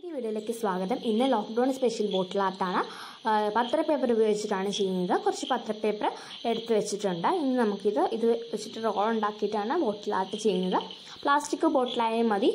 ഈ വീഡിയോയിലേക്ക് സ്വാഗതം. ഇന്ന് ലോക്ക്ഡൗൺ സ്പെഷ്യൽ ബോട്ടിൽ ആർട്ടാണ്. പത്ര പേപ്പർ ഉപയോഗിച്ചിട്ടാണ് ചെയ്യുന്നത്. കുറച്ച് പത്ര പേപ്പർ എടുത്ത് വെച്ചിട്ടുണ്ട്. ഇനി നമുക്കിത് വെച്ചിട്ട് റോൾ ഉണ്ടാക്കിയിട്ടാണ് ബോട്ടിൽ ആർട്ട് ചെയ്യുന്നത്. പ്ലാസ്റ്റിക് ബോട്ടിലായാലും മതി.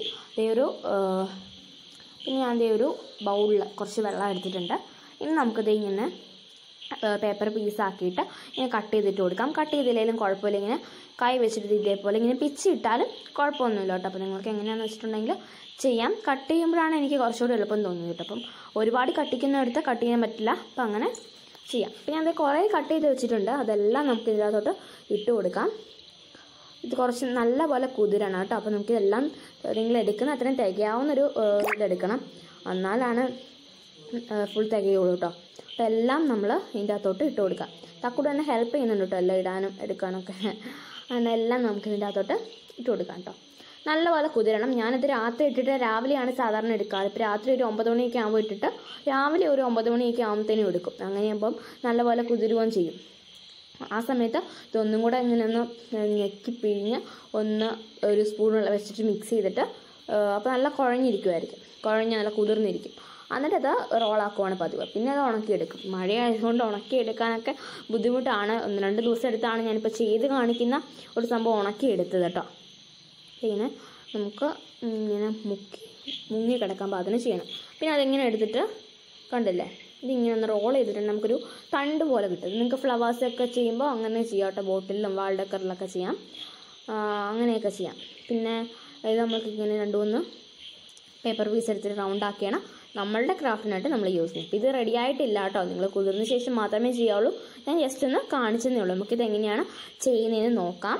പിന്നെ ഞാൻ ഒരു ബൗളിൽ കുറച്ച് വെള്ളം എടുത്തിട്ടുണ്ട്. ഇനി നമുക്കിത് ഇങ്ങനെ പേപ്പർ പീസാക്കിയിട്ട് ഇങ്ങനെ കട്ട് ചെയ്തിട്ട് കൊടുക്കാം. കട്ട് ചെയ്തില്ലെങ്കിലും കുഴപ്പമില്ല. ഇങ്ങനെ കൈ വെച്ചിട്ട് ഇതേപോലെ ഇങ്ങനെ പിച്ചിട്ടാലും കുഴപ്പമൊന്നുമില്ല കേട്ടോ. അപ്പോൾ നിങ്ങൾക്ക് എങ്ങനെയാണെന്ന് വെച്ചിട്ടുണ്ടെങ്കിൽ ചെയ്യാം. കട്ട് ചെയ്യുമ്പോഴാണ് എനിക്ക് കുറച്ചുകൂടി എളുപ്പം തോന്നുന്നത് കേട്ടോ. അപ്പം ഒരുപാട് കട്ടിക്കുന്നിടത്ത് കട്ട് ചെയ്യാൻ പറ്റില്ല. അപ്പം അങ്ങനെ ചെയ്യാം. അപ്പം ഞാൻ കുറേ കട്ട് ചെയ്ത് വെച്ചിട്ടുണ്ട്. അതെല്ലാം നമുക്ക് ഇതിനകത്തോട്ട് ഇട്ട് കൊടുക്കാം. ഇത് കുറച്ച് നല്ല പോലെ കുതിരണം കേട്ടോ. അപ്പോൾ നമുക്കിതെല്ലാം നിങ്ങൾ എടുക്കുന്ന അത്രയും തികയാവുന്നൊരു ഇതെടുക്കണം. എന്നാലാണ് ഫുൾ തികയുള്ളൂ കേട്ടോ. അപ്പോൾ എല്ലാം നമ്മൾ ഇതിൻ്റെ അകത്തോട്ട് ഇട്ട് കൊടുക്കാം. തക്കൂടെ തന്നെ ഹെൽപ്പ് ചെയ്യുന്നുണ്ട് കേട്ടോ, എല്ലാം ഇടാനും എടുക്കാനൊക്കെ. അങ്ങനെ എല്ലാം നമുക്ക് ഇതിൻ്റെ അകത്തോട്ട് ഇട്ട് കൊടുക്കാം കേട്ടോ. നല്ലപോലെ കുതിരണം. ഞാനിത് രാത്രി ഇട്ടിട്ട് രാവിലെയാണ് സാധാരണ എടുക്കാറ്. ഇപ്പോൾ രാത്രി ഒരു 9 മണിയൊക്കെ ആകുമ്പോൾ ഇട്ടിട്ട് രാവിലെ ഒരു 9 മണിയൊക്കെ ആകുമ്പോഴത്തേനും എടുക്കും. അങ്ങനെയാകുമ്പം നല്ലപോലെ കുതിരുകയും ചെയ്യും. ആ സമയത്ത് ഇതൊന്നും കൂടെ ഇങ്ങനെ ഒന്ന് ഞെക്കി പിഴിഞ്ഞ് ഒരു സ്പൂൺ വെച്ചിട്ട് മിക്സ് ചെയ്തിട്ട് അപ്പോൾ നല്ല കുഴഞ്ഞിരിക്കുമായിരിക്കും. കുഴഞ്ഞ് നല്ല കുതിർന്നിരിക്കും. എന്നിട്ട് അത് റോളാക്കുവാണ് പതിവ്. പിന്നെ അത് ഉണക്കിയെടുക്കും. മഴയായതുകൊണ്ട് ഉണക്കിയെടുക്കാനൊക്കെ ബുദ്ധിമുട്ടാണ്. 1-2 ദിവസം എടുത്താണ് ഞാനിപ്പോൾ ചെയ്ത് കാണിക്കുന്ന ഒരു സംഭവം ഉണക്കിയെടുത്തത് കേട്ടോ. പിന്നെ നമുക്ക് ഇങ്ങനെ മുങ്ങി കിടക്കാൻ പാകത്തിന് ചെയ്യണം. പിന്നെ അതിങ്ങനെ എടുത്തിട്ട് കണ്ടില്ലേ, ഇതിങ്ങനെ ഒന്ന് റോൾ ചെയ്തിട്ടുണ്ട് നമുക്കൊരു തണ്ട് പോലെ കിട്ടും. നിങ്ങൾക്ക് ഫ്ലവേഴ്സൊക്കെ ചെയ്യുമ്പോൾ അങ്ങനെ ചെയ്യാം കേട്ടോ. ബോട്ടിലും വാൾ ഡെക്കറിലൊക്കെ ചെയ്യാം. അങ്ങനെയൊക്കെ ചെയ്യാം. പിന്നെ ഇത് നമുക്ക് ഇങ്ങനെ 2-3 പേപ്പർ പീസ് എടുത്തിട്ട് റൗണ്ട് ആക്കിയാണ് നമ്മളുടെ ക്രാഫ്റ്റിനായിട്ട് നമ്മൾ യൂസ് ചെയ്യും. ഇത് റെഡി ആയിട്ടില്ല കേട്ടോ. നിങ്ങൾ കുതിർന്ന ശേഷം മാത്രമേ ചെയ്യാവുള്ളൂ. ഞാൻ ജസ്റ്റ് ഒന്ന് കാണിച്ചതേ ഉള്ളൂ. നമുക്കിത് എങ്ങനെയാണ് ചെയ്യുന്നതെന്ന് നോക്കാം.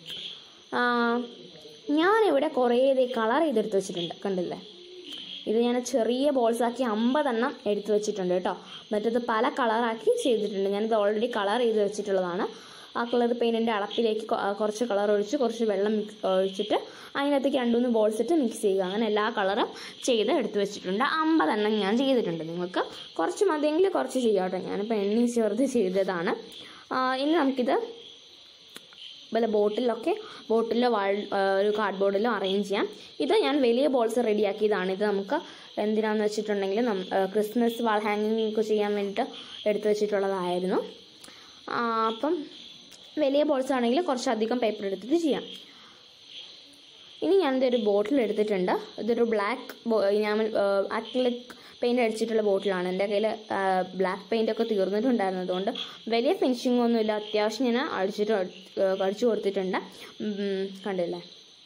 ഞാനിവിടെ കുറേ കളർ ചെയ്തെടുത്ത് വെച്ചിട്ടുണ്ട്. കണ്ടില്ലേ, ഇത് ഞാൻ ചെറിയ ബോൾസാക്കി 50 എണ്ണം എടുത്ത് വെച്ചിട്ടുണ്ട് കേട്ടോ. മറ്റത് പല കളറാക്കി ചെയ്തിട്ടുണ്ട്. ഞാനിത് ഓൾറെഡി കളർ ചെയ്ത് വെച്ചിട്ടുള്ളതാണ്. ആ കളർ പെയിൻറ്റിൻ്റെ അളപ്പിലേക്ക് കുറച്ച് കളർ ഒഴിച്ച് കുറച്ച് വെള്ളം ഒഴിച്ചിട്ട് അതിനകത്തേക്ക് 2-3 ബോൾസ് ഇട്ട് മിക്സ് ചെയ്യുക. അങ്ങനെ എല്ലാ കളറും ചെയ്ത് എടുത്ത് വെച്ചിട്ടുണ്ട്. 50 എണ്ണം ഞാൻ ചെയ്തിട്ടുണ്ട്. നിങ്ങൾക്ക് കുറച്ച് മതിയെങ്കിൽ കുറച്ച് ചെയ്യാം കേട്ടോ. ഞാനിപ്പോൾ എണ്ണി ചേർത്ത് ചെയ്തതാണ്. ഇനി നമുക്കിത് വല്ല ബോട്ടിലോ ഒരു കാർഡ്ബോർഡിലോ അറേഞ്ച് ചെയ്യാം. ഇത് ഞാൻ വലിയ ബോൾസ് റെഡിയാക്കിയതാണ്. ഇത് നമുക്ക് എന്തിനാണെന്ന് വെച്ചിട്ടുണ്ടെങ്കിൽ ക്രിസ്മസ് വാൾ ഹാങ്ങിങ് ഒക്കെ ചെയ്യാൻ വേണ്ടിയിട്ട് എടുത്തു വെച്ചിട്ടുള്ളതായിരുന്നു. അപ്പം വലിയ ബോൾസ് ആണെങ്കിൽ കുറച്ചധികം പേപ്പർ എടുത്തിട്ട് ചെയ്യാം. ഇനി ഞാനിതൊരു ബോട്ടിൽ എടുത്തിട്ടുണ്ട്. ഇതൊരു ബ്ലാക്ക് അക്രിലിക് പെയിൻറ് അടിച്ചിട്ടുള്ള ബോട്ടിലാണ്. എൻ്റെ കയ്യിൽ ബ്ലാക്ക് പെയിൻ്റൊക്കെ തീർന്നിട്ടുണ്ടായിരുന്നു. അതുകൊണ്ട് വലിയ ഫിനിഷിംഗ് ഒന്നുമില്ല. അത്യാവശ്യം ഞാൻ അടിച്ചു കൊടുത്തിട്ടുണ്ട്. കണ്ടില്ലേ.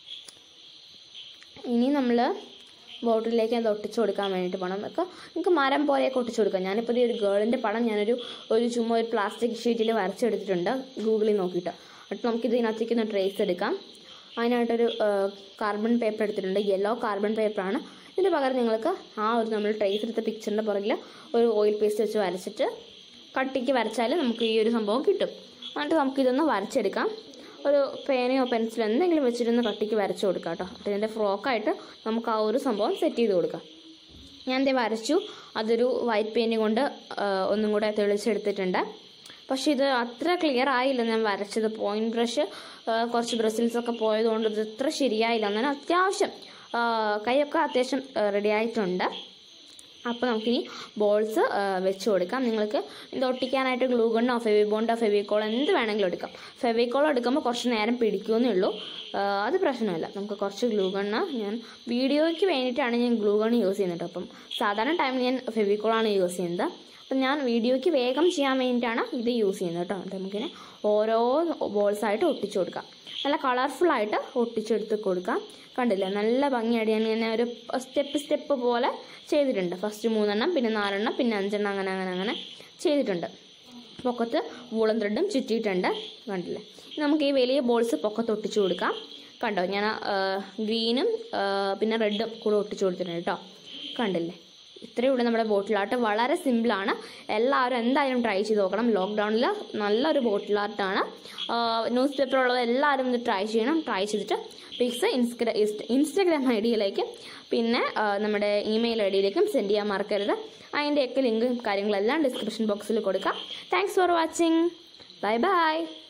ഇനി നമ്മൾ ബോട്ടിലേക്ക് അത് ഒട്ടിച്ചു കൊടുക്കാൻ വേണ്ടിയിട്ട് പോകണം. നിങ്ങൾക്ക് മരം പോലെയൊക്കെ ഒട്ടിച്ചു കൊടുക്കാം. ഞാനിപ്പോൾ ഒരു ഗേളിൻ്റെ പടം ചുമ്മാ ഒരു പ്ലാസ്റ്റിക് ഷീറ്റിൽ വരച്ചെടുത്തിട്ടുണ്ട് ഗൂഗിളിൽ നോക്കിയിട്ട്. എന്നിട്ട് നമുക്കിത് ഇതിനകത്തേക്ക് ഒന്ന് ട്രേസ് എടുക്കാം. അതിനായിട്ടൊരു കാർബൺ പേപ്പർ എടുത്തിട്ടുണ്ട്. യെല്ലോ കാർബൺ പേപ്പറാണ്. ഇതിൻ്റെ പകരം നിങ്ങൾക്ക് നമ്മൾ ട്രേസ് എടുത്ത പിക്ചറിൻ്റെ പുറകിൽ ഒരു ഓയിൽ പേസ്റ്റ് വെച്ച് വരച്ചിട്ട് കട്ടിക്ക് വരച്ചാൽ നമുക്ക് ഈ ഒരു സംഭവം കിട്ടും. എന്നിട്ട് നമുക്കിതൊന്ന് വരച്ചെടുക്കാം. ഒരു പേനയോ പെൻസിലോ എന്തെങ്കിലും വെച്ചിട്ടൊന്ന് കട്ടിക്ക് വരച്ച് കൊടുക്കാം കേട്ടോ. അപ്പോൾ ഇതിൻ്റെ ഫ്രോക്കായിട്ട് നമുക്ക് ആ ഒരു സംഭവം സെറ്റ് ചെയ്ത് കൊടുക്കാം. ഞാൻ ഇത് വരച്ചു. അതൊരു വൈറ്റ് പെയിൻറ് കൊണ്ട് ഒന്നും കൂടെ തെളിച്ചെടുത്തിട്ടുണ്ട്. പക്ഷേ ഇത് അത്ര ക്ലിയർ ആയില്ല ഞാൻ വരച്ചത്. പോയിൻറ്റ് ബ്രഷ് കുറച്ച് ബ്രസിൽസൊക്കെ പോയതുകൊണ്ട് ഇത് ഇത്ര ശരിയായില്ല. അങ്ങനെ അത്യാവശ്യം കൈയൊക്കെ അത്യാവശ്യം റെഡി ആയിട്ടുണ്ട്. അപ്പോൾ നമുക്കിനി ബോൾസ് വെച്ച് കൊടുക്കാം. നിങ്ങൾക്ക് ഇത് ഒട്ടിക്കാനായിട്ട് ഗ്ലൂ ഗണ്ണോ ഫെവിബോണ്ടോ ഫെവിക്കോളോ എന്ത് വേണമെങ്കിലും എടുക്കാം. ഫെവിക്കോളോ എടുക്കുമ്പോൾ കുറച്ച് നേരം പിടിക്കുമെന്നേ ഉള്ളൂ. അത് പ്രശ്നമില്ല. നമുക്ക് കുറച്ച് ഗ്ലൂ ഗണ്ണ് ഞാൻ വീഡിയോയ്ക്ക് വേണ്ടിയിട്ടാണ് ഞാൻ ഗ്ലൂ ഗണ്ണ് യൂസ് ചെയ്യുന്നത്. അപ്പം സാധാരണ ടൈമിൽ ഞാൻ ഫെവിക്കോളാണ് യൂസ് ചെയ്യുന്നത്. അപ്പം ഞാൻ വീഡിയോയ്ക്ക് വേഗം ചെയ്യാൻ വേണ്ടിയിട്ടാണ് ഇത് യൂസ് ചെയ്യുന്നത് കേട്ടോ. നമുക്കിങ്ങനെ ഓരോ ബോൾസായിട്ട് ഒട്ടിച്ചു കൊടുക്കാം. നല്ല കളർഫുള്ളായിട്ട് ഒട്ടിച്ചെടുത്ത് കൊടുക്കാം. കണ്ടില്ലേ, നല്ല ഭംഗിയായിട്ട് ഞാൻ ഇങ്ങനെ ഒരു സ്റ്റെപ്പ് പോലെ ചെയ്തിട്ടുണ്ട്. ഫസ്റ്റ് 3 എണ്ണം, പിന്നെ 4 എണ്ണം, പിന്നെ 5 എണ്ണം, അങ്ങനെ ചെയ്തിട്ടുണ്ട്. പൊക്കത്ത് വൂളൻ ത്രെഡും ചുറ്റിയിട്ടുണ്ട്. കണ്ടില്ലേ. നമുക്ക് ഈ വലിയ ബോൾസ് പൊക്കത്ത് ഒട്ടിച്ചു കൊടുക്കാം. കണ്ടോ, ഞാൻ ഗ്രീനും പിന്നെ റെഡും കൂടെ ഒട്ടിച്ചു കൊടുത്തിട്ടുണ്ട് കേട്ടോ. കണ്ടില്ലേ. ഇത്രയേ ഉള്ളൂ നമ്മുടെ ബോട്ടിൽ ആർട്ട്. വളരെ സിമ്പിളാണ്. എല്ലാവരും എന്തായാലും ട്രൈ ചെയ്ത് നോക്കണം. ലോക്ക്ഡൗണിൽ നല്ലൊരു ബോട്ടിൽ ആർട്ടാണ്. ന്യൂസ് പേപ്പർ ഉള്ളത് എല്ലാവരും ഇത് ട്രൈ ചെയ്യണം. ട്രൈ ചെയ്തിട്ട് പിക്സ് ഇൻസ്റ്റാഗ്രാം ഐഡിയിലേക്ക് പിന്നെ നമ്മുടെ ഇമെയിൽ ഐഡിയിലേക്കും സെൻഡ് ചെയ്യാൻ മറക്കരുത്. അതിൻ്റെയൊക്കെ ലിങ്കും കാര്യങ്ങളെല്ലാം ഡിസ്ക്രിപ്ഷൻ ബോക്സിൽ കൊടുക്കാം. Thanks for watching. Bye by.